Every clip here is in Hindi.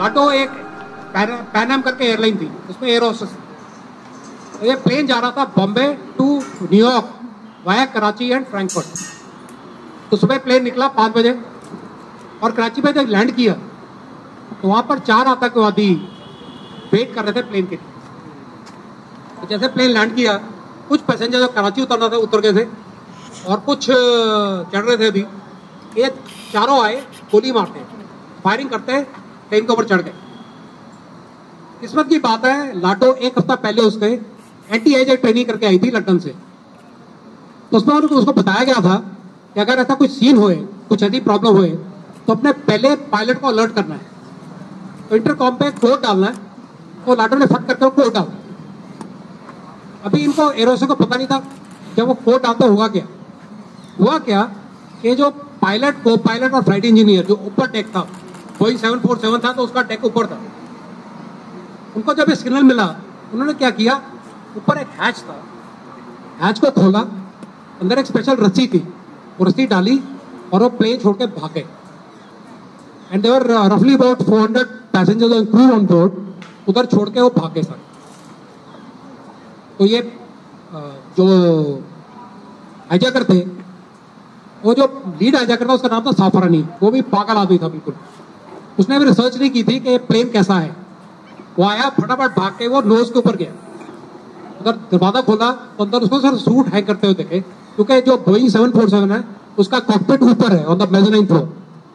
लाटो एक पैनम करके एयरलाइन थी, उसमें एयर होस्टेस। तो ये प्लेन जा रहा था Bombay to New York via Karachi and Frankfurt. तो सुबह प्लेन निकला 5 बजे और कराची में जब लैंड किया तो वहाँ पर 4 आतंकवादी वेट कर रहे थे प्लेन के लिए। तो जैसे प्लेन लैंड किया, कुछ पैसेंजर जो कराची उतरना था उतर गए थे और कुछ चढ़ रहे थे। अभी ये चारों आए, गोली मारते फायरिंग करते प्लेन के ऊपर चढ़ गए। किस्मत की बात है, लाटो एक हफ्ता पहले उसके एंटी एजेंट ट्रेनिंग करके आई थी लंदन से। तो उसमें उसको बताया गया था कि अगर ऐसा कुछ सीन होए, कुछ ऐसी प्रॉब्लम होए, तो अपने पहले पायलट को अलर्ट करना है। तो इंटरकॉम पे कोड डालना है, तो लाटो ने फट करके कोड डाला। अभी इनको एरोसे को पता नहीं था जब वो कोड डालते हुआ क्या कि जो पायलट को पायलट और फ्लाइट इंजीनियर जो ऊपर डेक था, बोइंग 747 था, तो उसका डेक ऊपर था। उनको जब ये सिग्नल मिला, उन्होंने क्या किया, ऊपर एक हैच था, हैच को खोला, अंदर एक स्पेशल रस्सी थी, वो रस्सी डाली और वो प्लेन छोड़ के भागे। एंड देवर रफली about 400 passengers and crew on board, उधर छोड़ के वो भागे सर। तो ये जो हाईजैकर थे, वो जो लीड हाईजैकर था उसका नाम था साफरानी, वो भी पागल आदमी था बिल्कुल। उसने भी रिसर्च नहीं की थी कि ये प्लेन कैसा है। वो आया फटाफट भाग के वो नोज के ऊपर गया, उधर दरवाजा खोला तो अंदर उसको सर सूट हैंग करते हुए देखे, क्योंकि जो बोइंग 747 है उसका कॉकपिट ऊपर है ऑन द मेज़नाइन फ्लोर।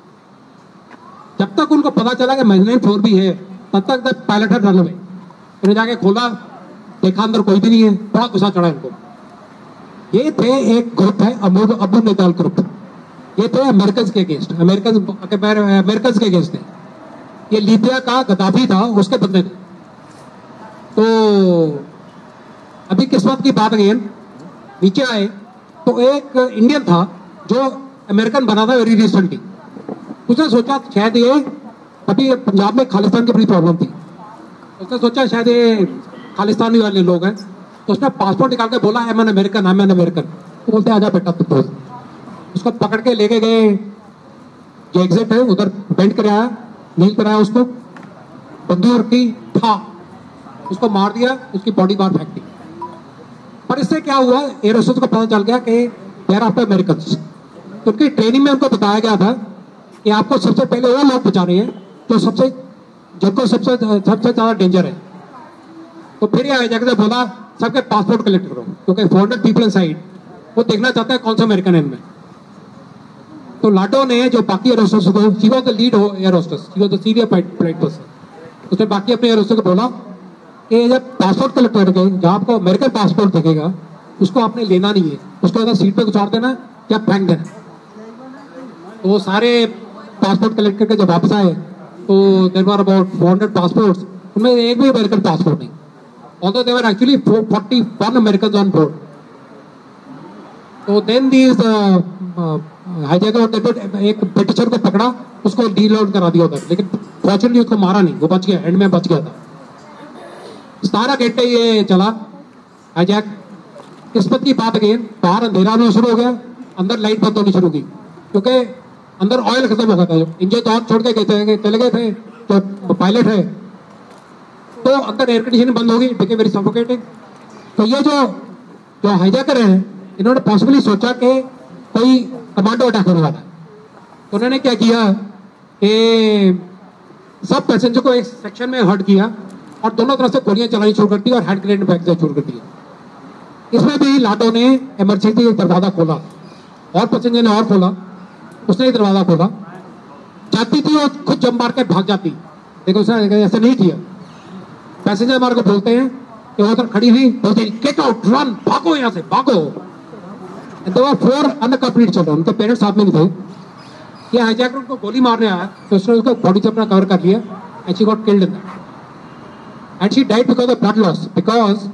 जब तक उनको पता चला कि मेज़नाइन फ्लोर भी है, तब तक द पायलट है रनवे। उन्हें जाके खोला, देखा अंदर कोई भी नहीं है, बड़ा गुस्सा चढ़ा इनको। ये थे एक ग्रुप है अबू नैताल ग्रुप, ये थे अमेरिकन के अगेंस्ट, अमेरिकन के अगेंस्ट थे। ये लीबिया का गद्दाफी था, उसके बंदे थे। तो अभी किस्मत की बात अगेन नीचे आए तो एक इंडियन था जो अमेरिकन बना था वेरी रिसेंटली। उसने सोचा शायद ये अभी पंजाब में खालिस्तान की बड़ी प्रॉब्लम थी, उसने सोचा शायद ये खालिस्तानी वाले लोग हैं। तो उसने पासपोर्ट निकाल के बोला I am an American, I am an American. तो बोलते आजा बेटा तुम तो। उसको पकड़ के लेके गए, जो एग्जिट है उधर बेंड कराया, नील कराया, उसको बंदूक रखी, था उसको मार दिया, उसकी बॉडी बाहर फेंक दी। पर इससे क्या हुआ, एयर होस्टेस को पता चल गया कि दे आर आफ्टर अमेरिकन्स। तो उनकी ट्रेनिंग में उनको बताया गया था कि आपको सबसे पहले वो लोग बचाने हैं जो जिनको सबसे ज्यादा डेंजर है। तो फिर ये जाकर बोला सबके पासपोर्ट कलेक्ट करो, क्योंकि 400 पीपल इनसाइड, वो देखना चाहता है कौन सा अमेरिकन है इनमें। तो लाटो ने जो बाकी एयर होस्टेस को, she was the lead air hostess, she was the senior flight person, उसने बाकी अपने एयर होस्टेस को बोला कि जब पासपोर्ट कलेक्ट करके जहाँ आपको अमेरिकन पासपोर्ट दिखेगा उसको आपने लेना नहीं है, उसके बाद सीट पे उतार देना या फेंक देना। तो वो सारे पासपोर्ट कलेक्ट करके जब वापस आए तो देयर वर अबाउट 400 पासपोर्ट्स, उनमें एक भी अमेरिकन पासपोर्ट नहीं, although there were actually 41 Americans on board. तो then these हाईजैकर एक ब्रिटिशर को पकड़ा, उसको डीलोड करा दिया उधर, लेकिन फॉर्चुनेटली उसको मारा नहीं, वो बच गया, एंड में बच गया था। 17 घंटे ये चला हाईजैक। किस्मत की बात अगेन, बाहर अंधेरा होना शुरू हो गया, अंदर लाइट बंद होनी शुरू की, क्योंकि अंदर ऑयल खत्म हो गया था। इंजन तो और छोड़ के चले गए थे जो पायलट है, तो अंदर एयर कंडीशनिंग बंद होगी, बिकेम वेरी सफोकेटिंग। तो ये जो हाईजैकर हैं, इन्होंने पॉसिबली सोचा कि कोई कमांडो अटैक होने वाला है। तो उन्होंने क्या किया कि सब पैसेंजर को एक सेक्शन में हट किया और दोनों तरफ से गोलियां चलानी शुरू कर दी और हैंड ग्रेनेड फेंकना शुरू कर दिया। इसमें भी लाटो ने इमरजेंसी दरवाजा खोला और पैसेंजर ने और खोला, उसने दरवाजा खोला, जाती थी और खुद जंप मार के भाग जाती, लेकिन उसने ऐसा नहीं किया। पैसेंजर हमारे को बोलते हैं कि वो उधर खड़ी हुई, बोलते गेट आउट, रन, भागो यहाँ से, भागो। And there were 4 unaccompanied children, उनके पेरेंट्स साथ में नहीं थे। ये हाईजैकर उनको गोली मारने आया तो उसने उसको बॉडी से अपना कवर कर लिया, and she got killed in that, and she died because of blood loss, because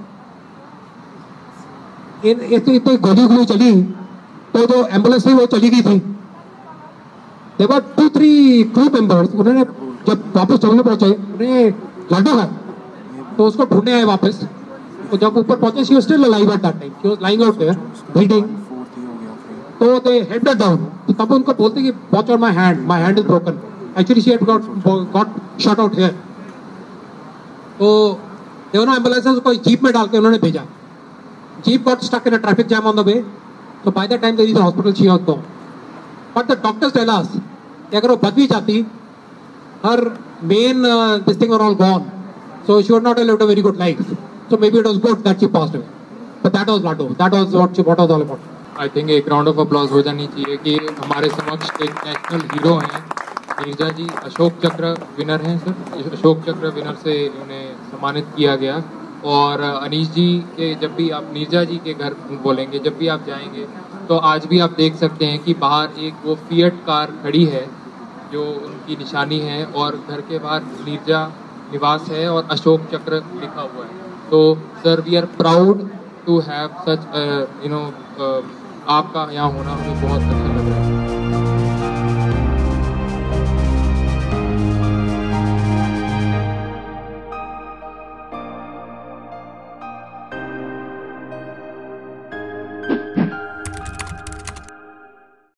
इतनी गोली चली तो जो एम्बुलेंस थी वो चली गई थी। देयर वर 2-3 क्रू मेंबर्स, उन्होंने जब वापस चलने पहुंचे, उन्हें लाटो है तो उसको ढूंढने आए वापस। तो जब ऊपर पहुंचे, she was still alive at that time, she was lying out there bleeding. तो दे हेड डाउन, तो तब उनको बोलते कि watch on my hand is broken, Actually, she had got shot out here. तो दोनों एम्बुलेंसेस को जीप में डाल के उन्होंने भेजा. Jeep got stuck in a traffic jam on the way. So by the time they reached the hospital, she was gone. But the doctors tell us कि अगर वो बच भी जाती, her main this thing were all gone. So she would not have lived a very good life. So maybe it was good that she passed away. But that was Lado. That was what was all about. I think एक राउंड ऑफ अप्लॉज हो जानी चाहिए कि हमारे समक्ष एक नेशनल हीरो हैं नीरजा जी. अशोक चक्र विनर हैं सर. अशोक चक्र विनर से उन्हें सम्मानित किया गया. और अनीश जी के जब भी आप नीरजा जी के घर बोलेंगे, जब भी आप जाएंगे तो आज भी आप देख सकते हैं कि बाहर एक वो फिएट कार खड़ी है जो उनकी निशानी है और घर के बाहर नीरजा निवास है और अशोक चक्र लिखा हुआ है. तो sir we are proud to have such आपका यहाँ होना हमें बहुत अच्छा लग रहा है.